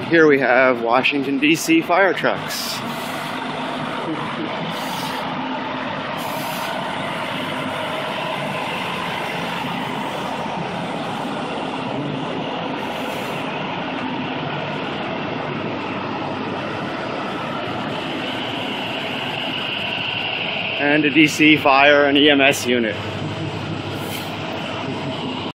Here we have Washington, D.C. fire trucks. And a DC fire and EMS unit.